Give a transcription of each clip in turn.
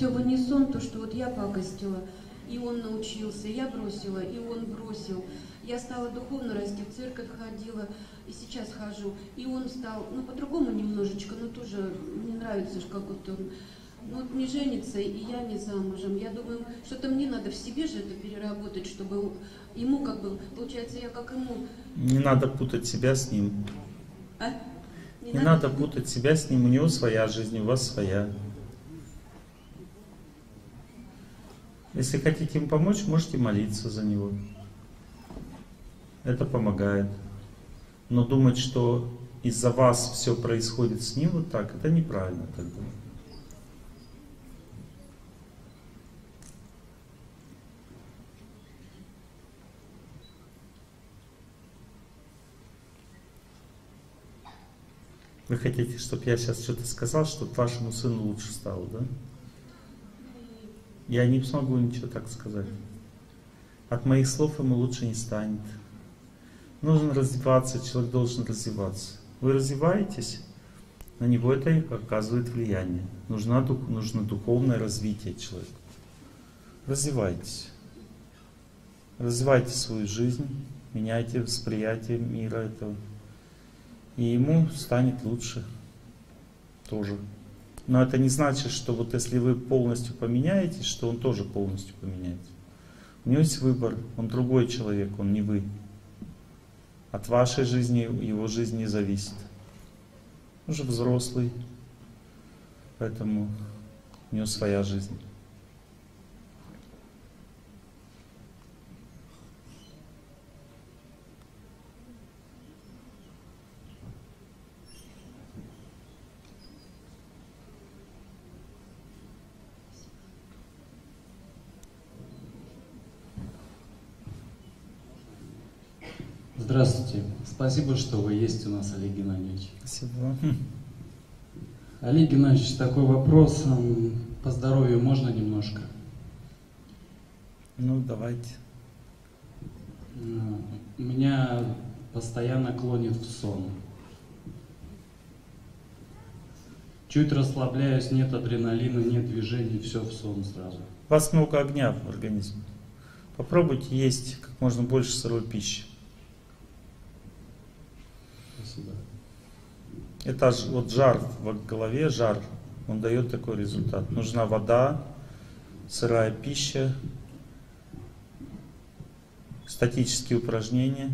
все в унисон, то, что вот я пакостила, и он научился, я бросила, и он бросил. Я стала духовно расти, в церковь ходила, и сейчас хожу. И он стал, ну, по-другому немножечко, но тоже мне нравится, как вот он, ну, вот не женится, и я не замужем. Я думаю, что-то мне надо в себе же это переработать, чтобы ему как бы, получается, я как ему... Не надо путать себя с ним. А? Не надо путать себя с ним, у него своя жизнь, у вас своя. Если хотите ему помочь, можете молиться за него. Это помогает. Но думать, что из-за вас все происходит с ним вот так, это неправильно тогда. Вы хотите, чтобы я сейчас что-то сказал, чтобы вашему сыну лучше стало, да? Я не смогу ничего так сказать. От моих слов ему лучше не станет. Нужно развиваться, человек должен развиваться. Вы развиваетесь, на него это оказывает влияние. Нужно духовное развитие человека. Развивайтесь. Развивайте свою жизнь, меняйте восприятие мира этого. И ему станет лучше тоже. Но это не значит, что вот если вы полностью поменяетесь, что он тоже полностью поменяется. У него есть выбор, он другой человек, он не вы. От вашей жизни, его жизнь не зависит. Он же взрослый, поэтому у него своя жизнь. Здравствуйте. Спасибо, что вы есть у нас, Олег Геннадьевич. Спасибо. Олег Геннадьевич, такой вопрос. По здоровью можно немножко? Ну, давайте. Меня постоянно клонит в сон. Чуть расслабляюсь, нет адреналина, нет движений, все в сон сразу. У вас много огня в организме. Попробуйте есть как можно больше сырой пищи. Спасибо. Это вот жар в голове, жар, он дает такой результат. Нужна вода, сырая пища, статические упражнения.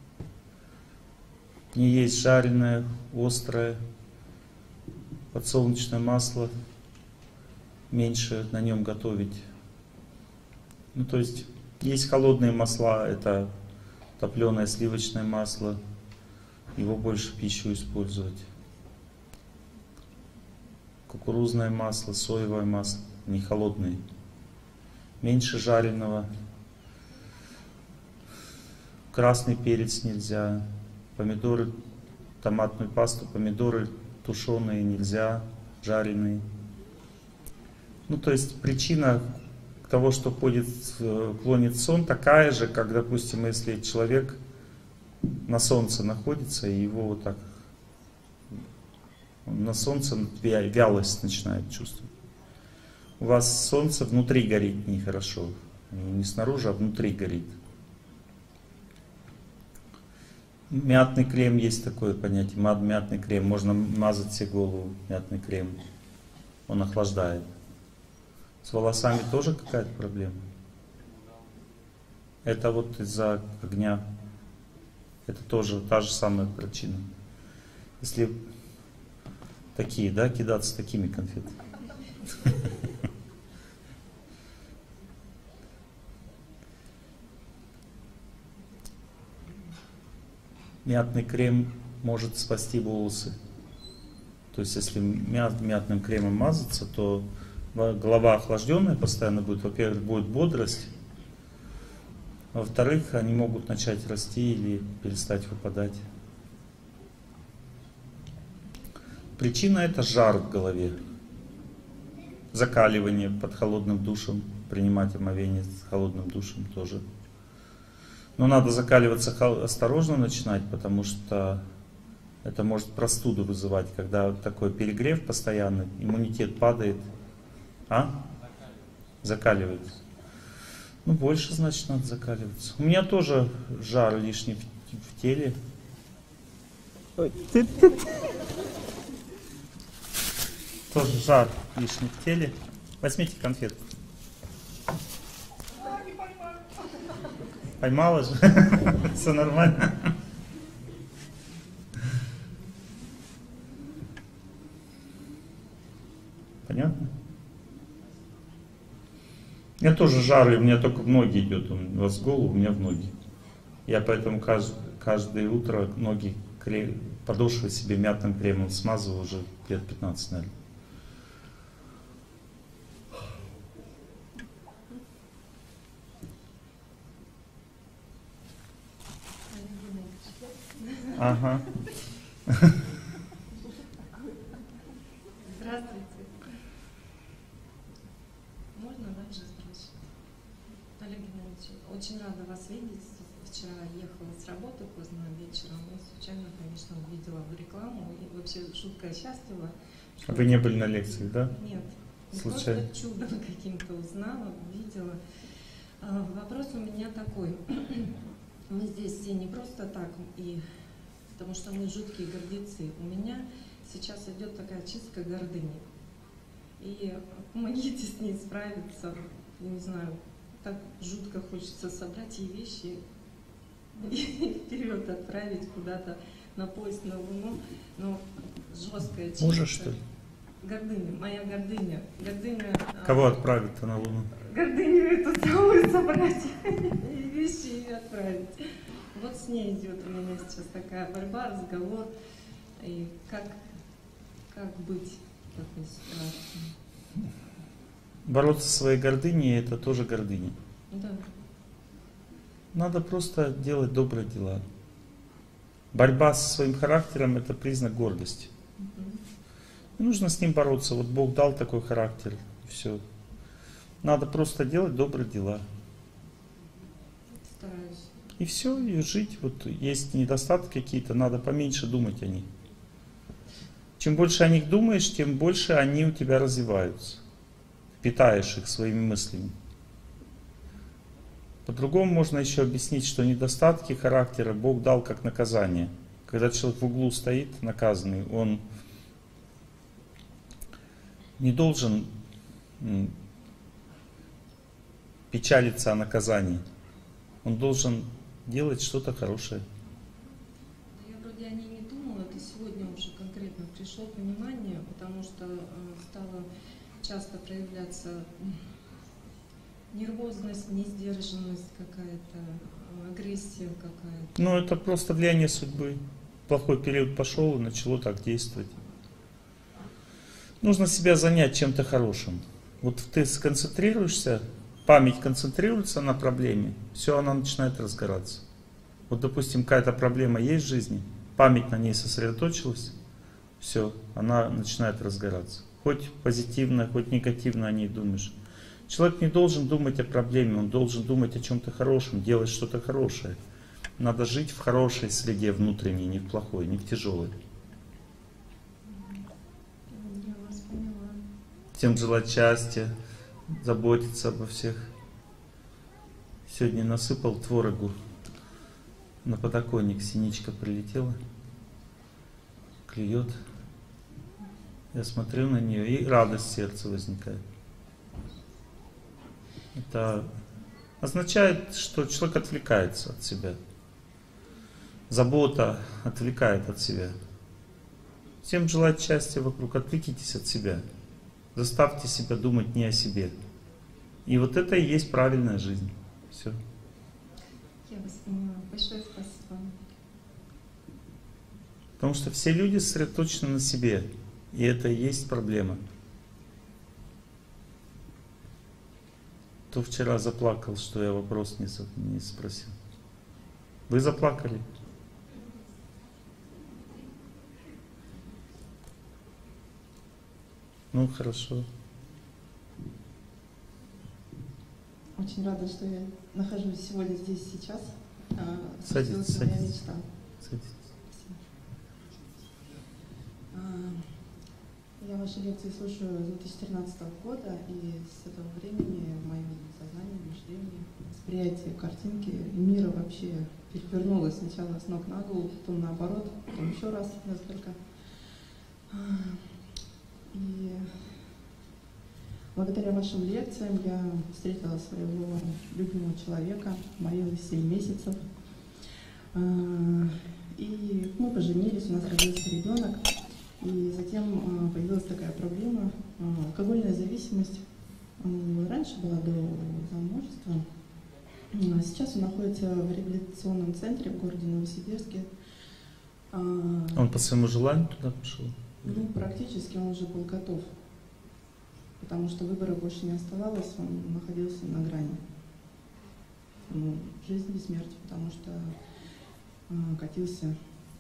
Не есть жареное, острое, подсолнечное масло, меньше на нем готовить. Ну, то есть холодные масла, это топленое сливочное масло, его больше в пищу использовать. Кукурузное масло, соевое масло, не холодные. Меньше жареного. Красный перец нельзя. Помидоры, томатную пасту, помидоры тушеные нельзя, жареные. Ну, то есть причина того, что клонит в сон, такая же, как, допустим, если человек на солнце находится, и его вот так на солнце вялость начинает чувствовать. У вас солнце внутри горит нехорошо. Не снаружи, а внутри горит. Мятный крем, есть такое понятие. Мятный крем. Можно мазать себе голову. Мятный крем. Он охлаждает. С волосами тоже какая-то проблема? Это вот из-за огня. Это тоже та же самая причина. Если такие, да, кидаться такими конфетами. Мятный крем может спасти волосы. То есть, если мятным кремом мазаться, то голова охлажденная постоянно будет. Во-первых, будет бодрость. Во-вторых, они могут начать расти или перестать выпадать. Причина — это жар в голове. Закаливание под холодным душем. Принимать омовение с холодным душем тоже. Но надо закаливаться осторожно начинать, потому что это может простуду вызывать, когда такой перегрев постоянный, иммунитет падает. А? закаливается. Ну, больше, значит, надо закаливаться. У меня тоже жар лишний в теле. Ой, тоже жар лишний в теле. Возьмите конфетку. Поймала же? Все нормально. Понятно? У меня тоже жар, и у меня только в ноги идет. У вас в голову, у меня в ноги. Я поэтому каждое утро ноги, подошвы себе мятным кремом смазываю уже лет 15, наверное. Ага. Здравствуйте. Можно дальше спрашивать? Олег Геннадьевич, очень рада вас видеть. Вчера ехала с работы поздно вечером и случайно, конечно, увидела рекламу и вообще жутко счастлива. А вы не были на лекции, да? Нет. Случайно. Просто чудом каким-то узнала, увидела. Вопрос у меня такой. Мы здесь все не просто так, и потому что мы жуткие гордецы. У меня сейчас идет такая чистка гордыни. И помогите с ней справиться. Я не знаю, так жутко хочется собрать ей вещи и вперед отправить куда-то на поезд на Луну. Но жесткая чистка. Мужа, что ли? Гордыня, моя гордыня. Гордыня. Кого отправить-то на Луну? Гордыню эту целую собрать и вещи ее отправить. Вот с ней идет у меня сейчас такая борьба, разговор. И как быть в такой ситуации? Бороться со своей гордыней — это тоже гордыня. Да. Надо просто делать добрые дела. Борьба со своим характером — это признак гордости. Не нужно с ним бороться. Вот Бог дал такой характер, и все. Надо просто делать добрые дела. Стараюсь. И все, и жить. Вот есть недостатки какие-то, надо поменьше думать о них. Чем больше о них думаешь, тем больше они у тебя развиваются. Питаешь их своими мыслями. По-другому можно еще объяснить, что недостатки характера Бог дал как наказание. Когда человек в углу стоит, наказанный, он не должен печалиться о наказании. Он должен делать что-то хорошее. Я вроде о ней не думала, это сегодня уже конкретно пришло понимание, потому что стала часто проявляться нервозность, несдержанность какая-то, агрессия какая-то. Ну, это просто влияние судьбы. Плохой период пошел и начало так действовать. Нужно себя занять чем-то хорошим. Вот ты сконцентрируешься, память концентрируется на проблеме, все, она начинает разгораться. Вот, допустим, какая-то проблема есть в жизни, память на ней сосредоточилась, все, она начинает разгораться. Хоть позитивно, хоть негативно о ней думаешь. Человек не должен думать о проблеме, он должен думать о чем-то хорошем, делать что-то хорошее. Надо жить в хорошей среде внутренней, не в плохой, не в тяжелой. Я вас поняла. Всем желать счастья, заботиться обо всех. Сегодня насыпал творогу на подоконник, синичка прилетела, клюет. Я смотрю на нее, и радость в сердце возникает. Это означает, что человек отвлекается от себя. Забота отвлекает от себя. Всем желать счастья вокруг, отвлекитесь от себя. Заставьте себя думать не о себе. И вот это и есть правильная жизнь. Все. Я вас поняла. Большое спасибо. Потому что все люди сосредоточены на себе. И это и есть проблема. Кто вчера заплакал, что я вопрос не спросил? Вы заплакали? Ну, хорошо. Очень рада, что я нахожусь сегодня здесь сейчас. Садитесь, Моя садитесь. мечта. Садитесь. Я ваши лекции слушаю с 2013 года, и с этого времени восприятие картинки мира вообще перевернулось сначала с ног на голову, потом наоборот, потом еще раз несколько. И благодаря вашим лекциям я встретила своего любимого человека, молилась 7 месяцев. И мы поженились, у нас родился ребенок. И затем появилась такая проблема — алкогольная зависимость. Раньше была до замужества. Сейчас он находится в реабилитационном центре в городе Новосибирске. Он по своему желанию туда пошел? Ну, практически он уже был готов, потому что выбора больше не оставалось, он находился на грани жизни и смерти, потому что катился,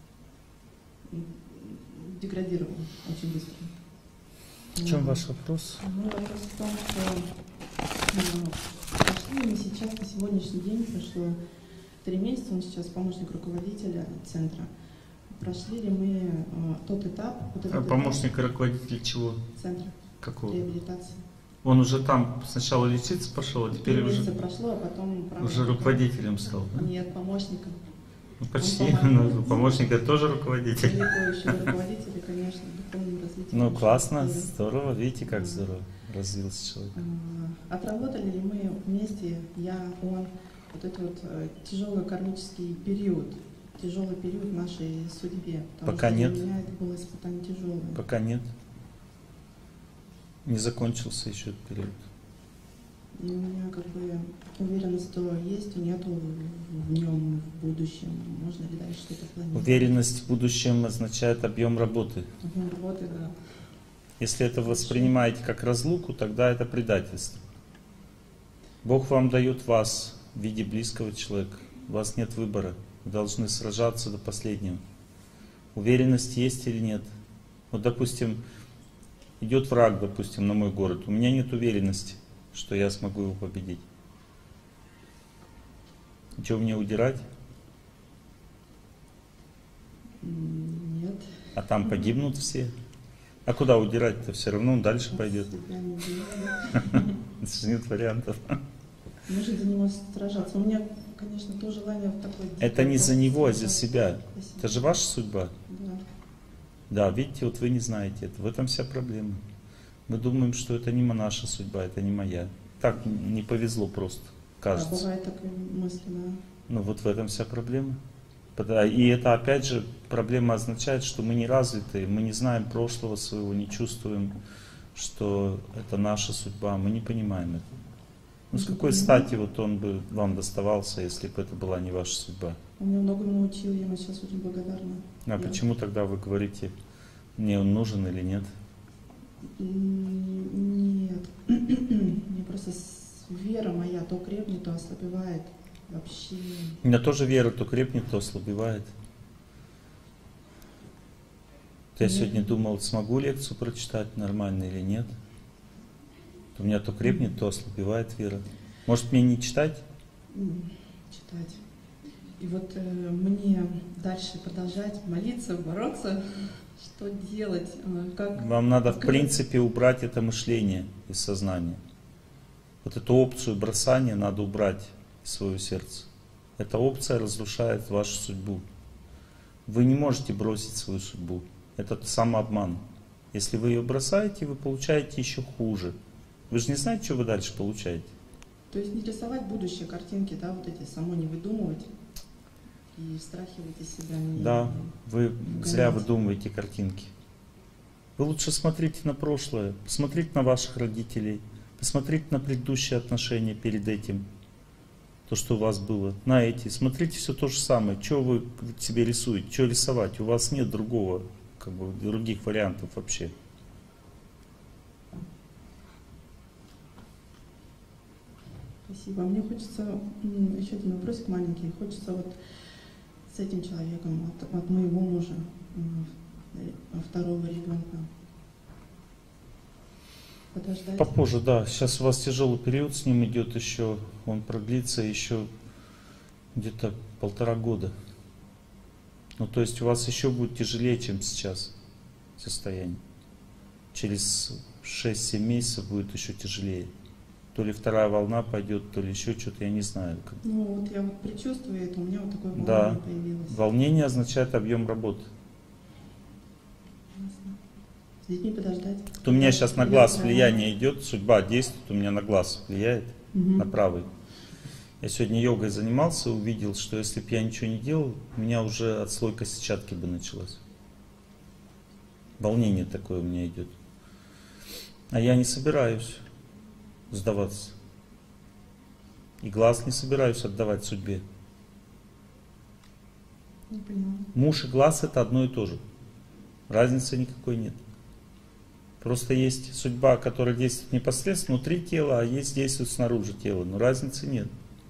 деградировал очень быстро. В чем ваш вопрос? Ну, вопрос в том, что прошли мы сейчас, на сегодняшний день прошло 3 месяца, он сейчас помощник руководителя центра. Прошли ли мы тот этап? Вот этот Помощник этап руководителя чего? центра Какого? реабилитации. Он уже там сначала лечиться пошел, а теперь 3 уже, месяца прошло, а потом уже руководителем стал, да? Нет, помощником. Ну, почти. помогает. Ну, помощник это тоже руководитель. Далеко еще руководители, конечно, духовным развитием. Ну, очень классно, активно. здорово. Видите, как здорово развился человек. Отработали ли мы вместе, я, он, вот этот вот тяжелый кармический период, тяжелый период в нашей судьбе? Потому Пока что нет. Для меня это было испытание тяжелое. Пока нет. Не закончился еще этот период. И у меня как бы уверенность, что есть, и нету в нем в будущем. Можно ли дальше что-то планировать? Уверенность в будущем означает объем работы. Вот и да. Если это воспринимаете как разлуку, тогда это предательство. Бог вам дает вас в виде близкого человека. У вас нет выбора. Вы должны сражаться до последнего. Уверенность есть или нет? Вот, допустим, идет враг, допустим, на мой город. У меня нет уверенности, что я смогу его победить. И что, мне удирать? Нет. А там погибнут все. А куда удирать-то? Все равно он дальше пойдет. Себя не делаю. Нет вариантов. Нужно за него сражаться. У меня, конечно, то желание в такой... Это не за него, а за сражаться. себя. Спасибо. Это же ваша судьба. Да. Да, видите, вот вы не знаете это. В этом вся проблема. Мы думаем, что это не наша судьба, это не моя. Так не повезло просто, кажется. Бывает такая мысль, да. Ну вот в этом вся проблема. И это опять же проблема означает, что мы не развиты, мы не знаем прошлого своего, не чувствуем, что это наша судьба, мы не понимаем это. Ну с какой стати вот он бы вам доставался, если бы это была не ваша судьба? Он меня многому научил, я ему сейчас очень благодарна. А почему тогда вы говорите, мне он нужен или нет? Нет. Мне просто вера моя то крепнет, то ослабевает. Вообще. У меня тоже вера то крепнет, то ослабевает. Я сегодня думал, смогу лекцию прочитать нормально или нет. У меня то крепнет, то ослабевает вера. Может мне не читать? Читать. И вот мне дальше продолжать молиться, бороться, что делать, как... Вам надо в как- принципе убрать это мышление из сознания. Вот эту опцию бросания надо убрать из своего сердца. Эта опция разрушает вашу судьбу. Вы не можете бросить свою судьбу. Это самообман. Если вы ее бросаете, вы получаете еще хуже. Вы же не знаете, что вы дальше получаете. То есть не рисовать будущее, картинки, да, вот эти, само не выдумывать и страхивать из себя. Да, вы зря гонять. выдумываете картинки. Вы лучше смотрите на прошлое, посмотрите на ваших родителей, посмотрите на предыдущие отношения перед этим, то, что у вас было, на эти. Смотрите все то же самое. Что вы себе рисуете, что рисовать? У вас нет другого, других вариантов вообще. Спасибо. Мне хочется еще один вопросик маленький. Хочется вот с этим человеком, от моего мужа, второго ребенка, подождать. Попозже, да. Сейчас у вас тяжелый период с ним идет еще. Он продлится еще где-то 1,5 года. Ну, то есть у вас еще будет тяжелее, чем сейчас состояние. Через 6-7 месяцев будет еще тяжелее. то ли вторая волна пойдет, то ли еще что-то, я не знаю. Ну вот я вот предчувствую это, у меня вот такое Да. волнение появилось. Волнение означает объем работы. Ясно. С детьми подождать. Вот у меня сейчас на глаз Да. влияние идет, судьба действует, у меня на глаз влияет, Мгм. на правый. Я сегодня йогой занимался, увидел, что если бы я ничего не делал, у меня уже отслойка сетчатки бы началась. Волнение такое у меня идет. А я не собираюсь сдаваться. И глаз не собираюсь отдавать судьбе. Не поняла. Муж и глаз это одно и то же. Разницы никакой нет. Просто есть судьба, которая действует непосредственно внутри тела, а есть действует снаружи тела. Но разницы нет.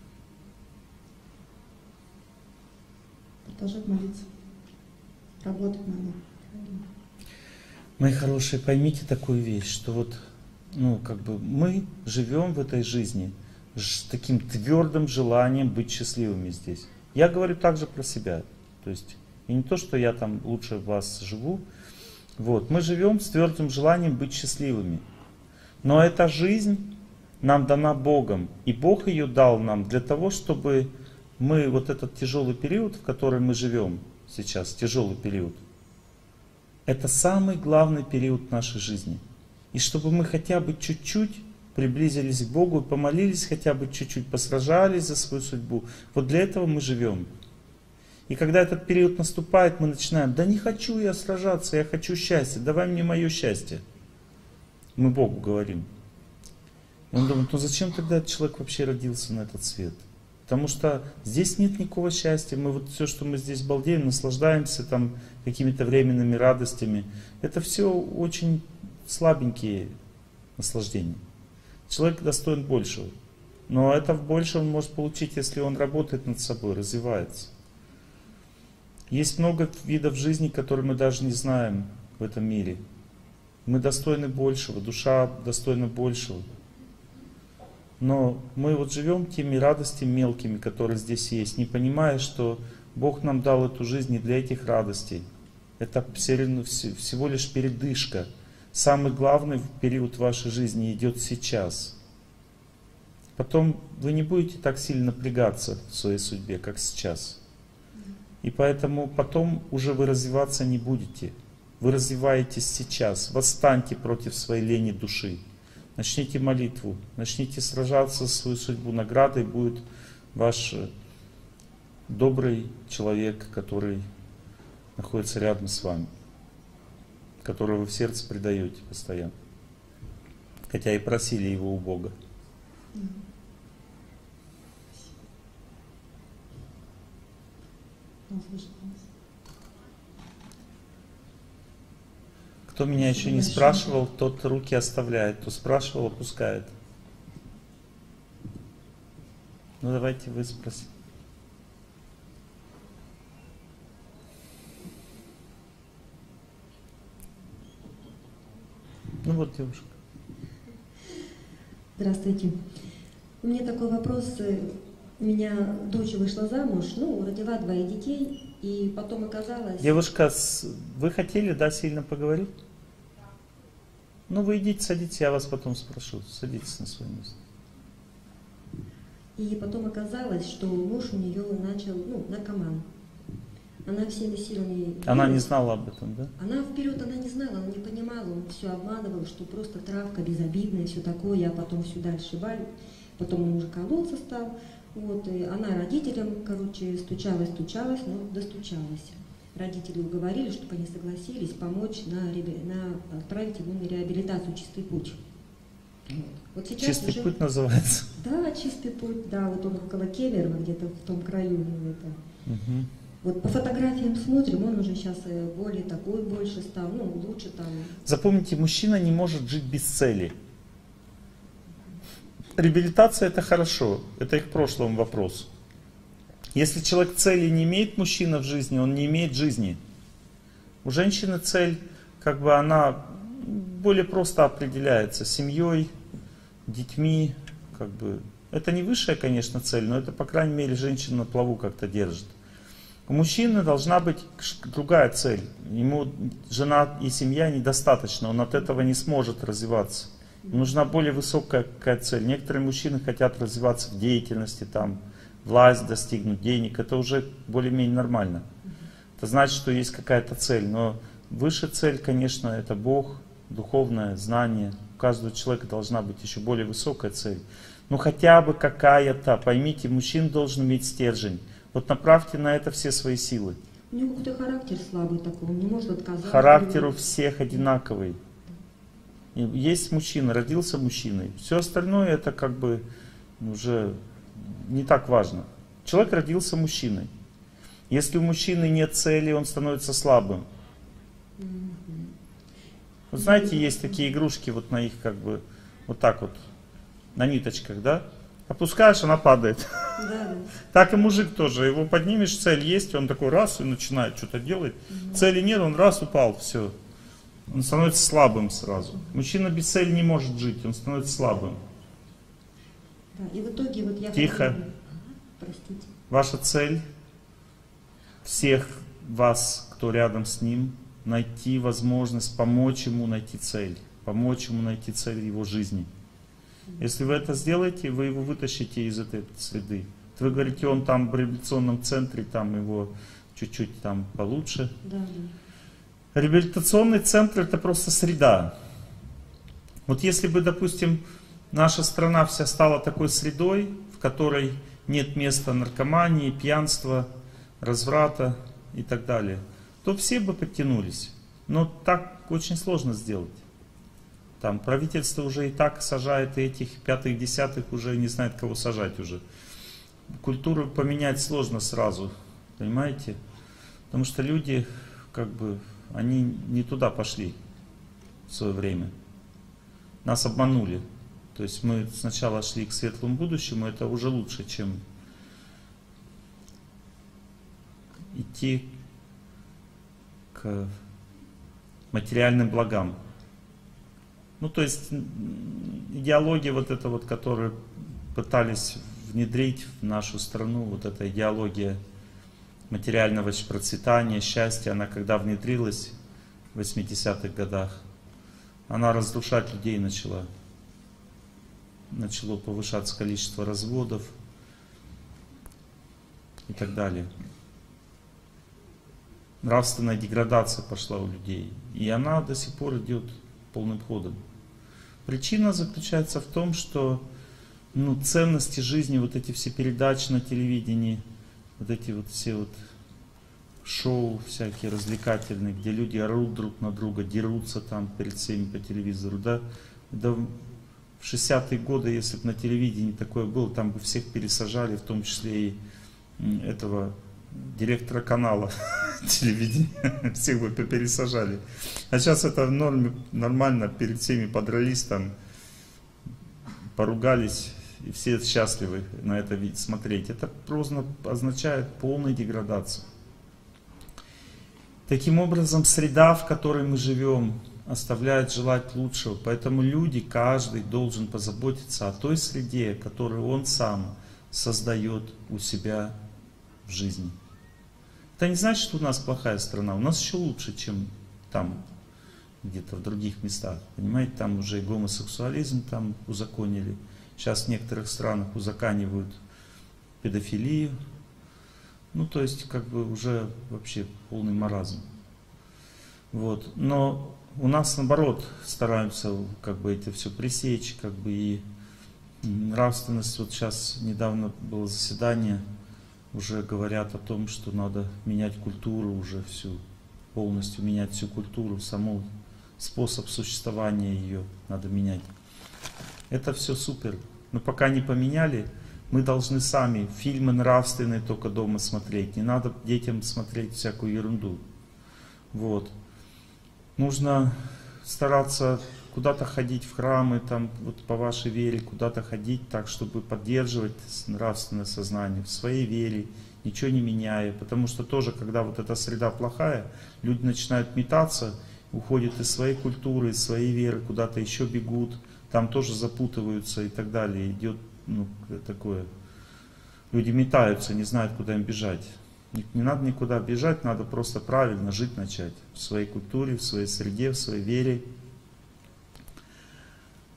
Продолжать молиться. Работать надо. Мои хорошие, поймите такую вещь, что вот, мы живем в этой жизни с таким твердым желанием быть счастливыми здесь. Я говорю также про себя. То есть, и не то, что я там лучше вас живу. Вот, мы живем с твердым желанием быть счастливыми. Но эта жизнь нам дана Богом. И Бог ее дал нам для того, чтобы мы вот этот тяжелый период, в котором мы живем сейчас, тяжелый период, это самый главный период нашей жизни. И чтобы мы хотя бы чуть-чуть приблизились к Богу, помолились хотя бы чуть-чуть, посражались за свою судьбу. Вот для этого мы живем. И когда этот период наступает, мы начинаем: да не хочу я сражаться, я хочу счастья, давай мне мое счастье. Мы Богу говорим. И он думает: ну зачем тогда этот человек вообще родился на этот свет? Потому что здесь нет никакого счастья. Мы вот все, что мы здесь балдеем, наслаждаемся там какими-то временными радостями, это все очень слабенькие наслаждения. Человек достоин большего. Но это больше он может получить, если он работает над собой, развивается. Есть много видов жизни, которые мы даже не знаем в этом мире. Мы достойны большего, душа достойна большего. Но мы вот живем теми радостями мелкими, которые здесь есть, не понимая, что Бог нам дал эту жизнь не для этих радостей. Это всего лишь передышка. Самый главный период вашей жизни идет сейчас. Потом вы не будете так сильно напрягаться в своей судьбе, как сейчас. И поэтому потом уже вы развиваться не будете. Вы развиваетесь сейчас. Восстаньте против своей лени души. Начните молитву, начните сражаться за свою судьбу. Наградой будет ваш добрый человек, который находится рядом с вами, которого вы в сердце предаете постоянно. Хотя и просили его у Бога. Кто меня еще не спрашивал, тот руки оставляет, кто спрашивал, опускает. Ну давайте вы спросите. Ну вот девушка. Здравствуйте. У меня такой вопрос. У меня дочь вышла замуж, родила 2 детей, и потом оказалось... Девушка, вы хотели, да, сильно поговорить? Ну вы идите, садитесь, я вас потом спрошу. Садитесь на свое место. И потом оказалось, что муж у нее начал, наркоман. Она всеми силами... Она не знала об этом, да? Она вперед, она не знала, она не понимала, он все обманывал, что просто травка безобидная, все такое, а потом все дальше валит. Потом он уже колоться стал. Вот, и она родителям, стучалась, но достучалась. Родители уговорили, чтобы они согласились помочь отправить его на реабилитацию «Чистый путь». Вот сейчас Чистый уже... путь называется. Да, «Чистый путь», да, вот он около Кемерово, где-то в том краю. Угу. Вот по фотографиям смотрим, он уже сейчас более такой, больше стал, лучше там. Запомните, мужчина не может жить без цели. Реабилитация это хорошо, это и к прошлому вопрос. Если человек цели не имеет, мужчина в жизни, он не имеет жизни. У женщины цель, она более просто определяется семьей, детьми, Это не высшая, конечно, цель, но это, по крайней мере, женщина на плаву как-то держит. У мужчины должна быть другая цель. Ему жена и семья недостаточно, он от этого не сможет развиваться. Нужна более высокая какая цель. Некоторые мужчины хотят развиваться в деятельности, там, власть достигнуть, денег. Это уже более-менее нормально. Это значит, что есть какая-то цель. Но высшая цель, конечно, это Бог, духовное знание. У каждого человека должна быть еще более высокая цель. Ну хотя бы какая-то. Поймите, мужчина должен иметь стержень. Вот направьте на это все свои силы. У него какой-то характер слабый такой, он не может отказаться. Характер у всех одинаковый. И есть мужчина, родился мужчиной. Все остальное это как бы уже не так важно. Человек родился мужчиной. Если у мужчины нет цели, он становится слабым. Вы знаете, есть такие игрушки, вот на их как бы вот так вот, на ниточках, да? Опускаешь, она падает. Да. Так и мужик тоже. Его поднимешь, цель есть, он такой раз и начинает что-то делать. Цели нет, он раз упал, все. Он становится слабым сразу. Мужчина без цели не может жить, он становится слабым. Да, и в итоге вот я... Тихо. Простите. Ваша цель, всех вас, кто рядом с ним, найти возможность помочь ему найти цель. Помочь ему найти цель его жизни. Если вы это сделаете, вы его вытащите из этой среды. Вы говорите, он там в реабилитационном центре, там его чуть-чуть там получше. Да. Реабилитационный центр это просто среда. Вот если бы, допустим, наша страна вся стала такой средой, в которой нет места наркомании, пьянства, разврата и так далее, то все бы подтянулись. Но так очень сложно сделать. Там правительство уже и так сажает, и этих пятых, десятых уже не знает, кого сажать уже. Культуру поменять сложно сразу, понимаете? Потому что люди, как бы, они не туда пошли в свое время. Нас обманули. То есть мы сначала шли к светлому будущему, это уже лучше, чем идти к материальным благам. Ну, то есть идеология вот эта вот, которую пытались внедрить в нашу страну, вот эта идеология материального процветания, счастья, она когда внедрилась в 80-х годах, она разрушать людей начала. Начало повышаться количество разводов и так далее. Нравственная деградация пошла у людей. И она до сих пор идет полным ходом. Причина заключается в том, что ценности жизни, вот эти все передачи на телевидении, вот эти вот все вот шоу всякие развлекательные, где люди орут друг на друга, дерутся там перед всеми по телевизору, да в 60-е годы, если бы на телевидении такое было, там бы всех пересажали, в том числе и этого директора канала телевидения, всех бы пересажали. А сейчас это в норме, нормально, перед всеми подрались, там, поругались, и все счастливы на это смотреть. Это просто означает полную деградацию. Таким образом, среда, в которой мы живем, оставляет желать лучшего. Поэтому люди, каждый должен позаботиться о той среде, которую он сам создает у себя в жизни. Это не значит, что у нас плохая страна. У нас еще лучше, чем там, где-то в других местах. Понимаете, там уже и гомосексуализм там узаконили. Сейчас в некоторых странах узаконивают педофилию. Ну, то есть, как бы уже вообще полный маразм. Вот. Но у нас, наоборот, стараемся как бы это все пресечь, как бы и нравственность. Вот сейчас недавно было заседание, уже говорят о том, что надо менять культуру уже всю, полностью менять всю культуру, саму способ существования ее надо менять. Это все супер. Но пока не поменяли, мы должны сами фильмы нравственные только дома смотреть. Не надо детям смотреть всякую ерунду. Вот. Нужно стараться куда-то ходить в храмы, там, вот по вашей вере, куда-то ходить так, чтобы поддерживать нравственное сознание в своей вере, ничего не меняя. Потому что тоже, когда вот эта среда плохая, люди начинают метаться, уходят из своей культуры, из своей веры, куда-то еще бегут, там тоже запутываются и так далее. Идет такое. Люди метаются, не знают, куда им бежать. Не надо никуда бежать, надо просто правильно жить начать. В своей культуре, в своей среде, в своей вере.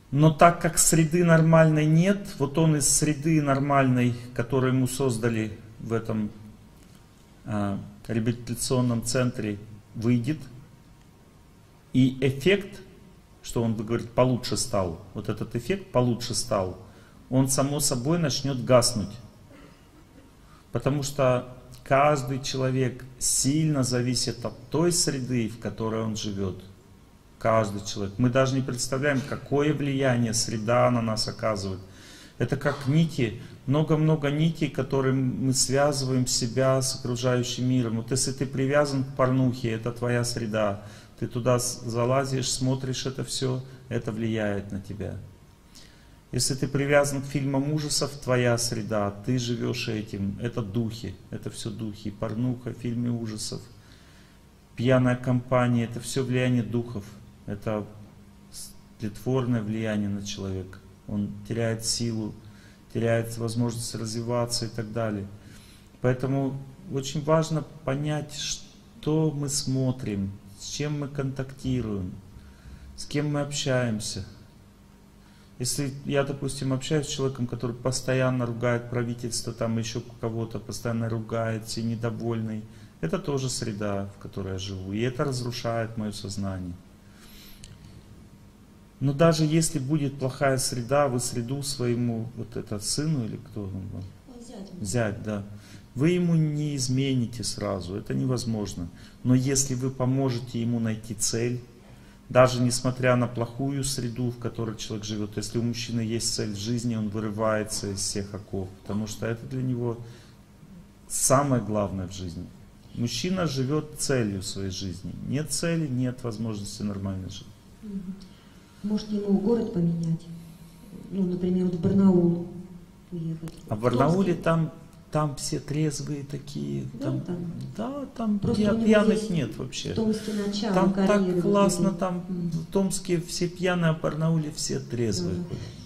Но так как среды нормальной нет, вот он из среды нормальной, которую ему создали в этом реабилитационном центре, выйдет. И эффект, что он говорит, получше стал, вот этот эффект получше стал, он само собой начнет гаснуть. Потому что каждый человек сильно зависит от той среды, в которой он живет. Каждый человек. Мы даже не представляем, какое влияние среда на нас оказывает. Это как нити, много-много нитей, которыми мы связываем себя с окружающим миром. Вот если ты привязан к порнухе, это твоя среда. Ты туда залазишь, смотришь это все, это влияет на тебя. Если ты привязан к фильмам ужасов, твоя среда, ты живешь этим, это духи, это все духи. Порнуха, фильмы ужасов, пьяная компания, это все влияние духов. Это тлетворное влияние на человека. Он теряет силу, теряет возможность развиваться и так далее. Поэтому очень важно понять, что мы смотрим, с чем мы контактируем, с кем мы общаемся. Если я, допустим, общаюсь с человеком, который постоянно ругает правительство, там еще кого-то, постоянно ругается и недовольный, это тоже среда, в которой я живу. И это разрушает мое сознание. Но даже если будет плохая среда, вы среду своему, вот это сыну или кто он был? Зять, да. Вы ему не измените сразу, это невозможно. Но если вы поможете ему найти цель, даже несмотря на плохую среду, в которой человек живет, если у мужчины есть цель в жизни, он вырывается из всех оков, потому что это для него самое главное в жизни. Мужчина живет целью своей жизни. Нет цели, нет возможности нормально жить. Может, ему город поменять? Ну, например, вот в Барнаул уехать. А в Барнауле там все трезвые такие. Да, там просто пьяных нет вообще. В Томске начало Там карьеры. так классно, там в Томске все пьяные, а в Барнауле все трезвые.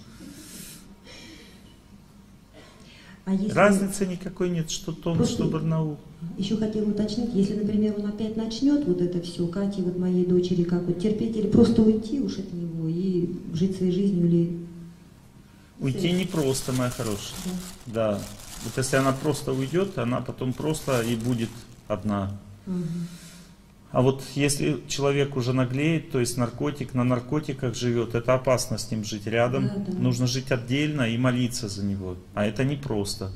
А если... Разницы никакой нет, что Томск, что Барнаул. Еще хотела уточнить, если, например, он опять начнет вот это все, Кате, вот моей дочери, как вот терпеть или просто уйти уж от него и жить своей жизнью или... Уйти непросто, моя хорошая. Да. Вот если она просто уйдет, она потом просто и будет одна. А вот если человек уже наглеет, то есть наркотик, на наркотиках живет, это опасно с ним жить рядом. Да. Нужно жить отдельно и молиться за него. А это непросто.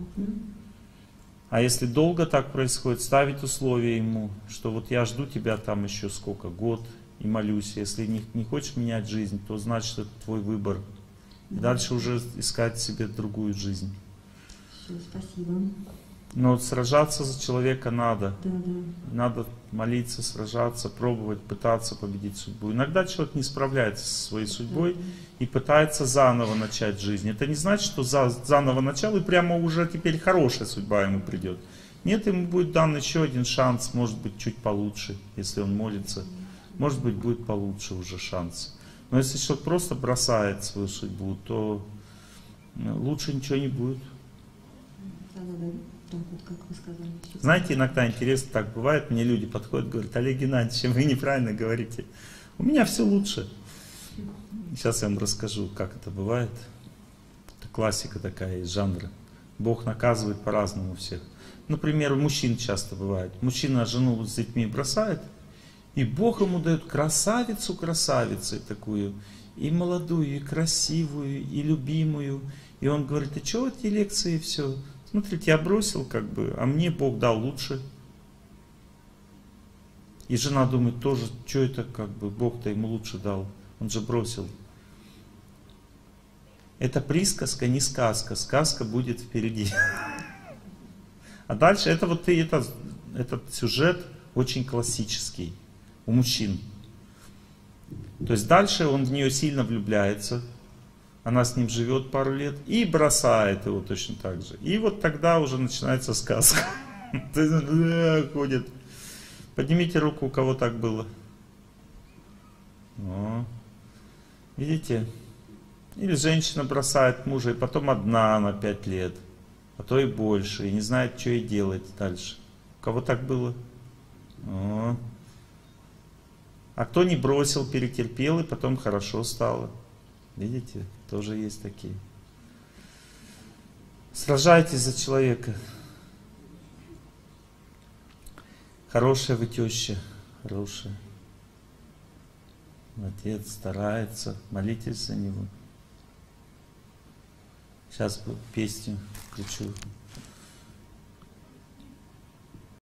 А если долго так происходит, ставить условия ему, что вот я жду тебя там еще сколько, год, и молюсь. Если не хочешь менять жизнь, то значит это твой выбор. И дальше уже искать себе другую жизнь. Все, спасибо. Но вот сражаться за человека надо. Да. Надо молиться, сражаться, пробовать, пытаться победить судьбу. Иногда человек не справляется со своей судьбой и пытается заново начать жизнь. Это не значит, что заново начал и прямо уже теперь хорошая судьба ему придет. Нет, ему будет дан еще один шанс, может быть чуть получше, если он молится. Может быть будет получше уже шанс. Но если человек просто бросает свою судьбу, то лучше ничего не будет. Так вот, как вы сказали. Знаете, иногда интересно так бывает, мне люди подходят, говорят: Олег Геннадьевич, вы неправильно говорите, у меня все лучше. Сейчас я вам расскажу, как это бывает. Это классика такая из жанра. Бог наказывает по-разному всех. Например, у мужчин часто бывает. Мужчина жену с детьми бросает, и Бог ему дает красавицу красавицей такую, и молодую, и красивую, и любимую. И он говорит: и что эти лекции все? Смотрите, я бросил как бы, а мне Бог дал лучше. И жена думает тоже, что это как бы, Бог-то ему лучше дал, он же бросил. Это присказка, не сказка, сказка будет впереди. А дальше, это вот этот сюжет очень классический у мужчин. То есть дальше он в нее сильно влюбляется. Она с ним живет пару лет и бросает его точно так же. И вот тогда уже начинается сказка. Ходит. Поднимите руку, у кого так было. О, видите? Или женщина бросает мужа, и потом одна на 5 лет, а то и больше, и не знает, что ей делать дальше. У кого так было? О. А кто не бросил, перетерпел, и потом хорошо стало. Видите, тоже есть такие. Сражайтесь за человека. Хорошая вы теща, хорошая. Отец старается, молитесь за него. Сейчас песню включу.